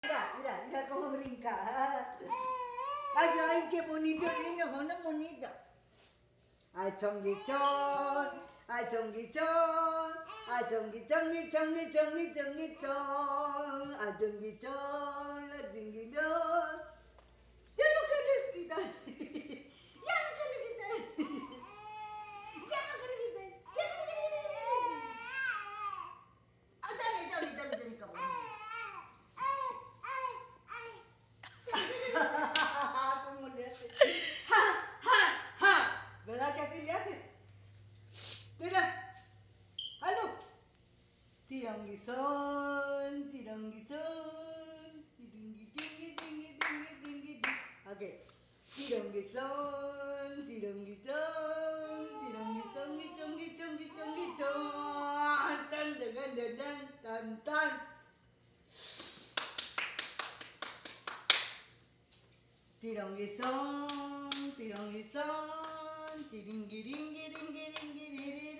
Mira cómo brinca. Ay, ay, qué bonito, niño, con una bonita. Ay, chonguichón, ay, chonguichón, ay, chonguichón, chonguichón, chonguichón, ay, chonguichón, ay, chonguichón. Ya no que les quitan. Ya no que les quitan. Ya no que les quitan. Ya no que les quitan. Ah, dale, cabrón. ¿Cómo le hace? ¡Ja, ja, ja! ¿Verdad que así le hace? Mira, ¡halo! Tironguizón, tironguizón, tiringui, tingui, tingui, tingui, tingui, ting. Ok. Tironguizón, tironguizón, tironguizón, guichón, guichón, guichón, guichón. Tan, tan, tan, tan, tan, tan. Tironguizón, tironguizón, tiringuiringuiringuiringuiriri.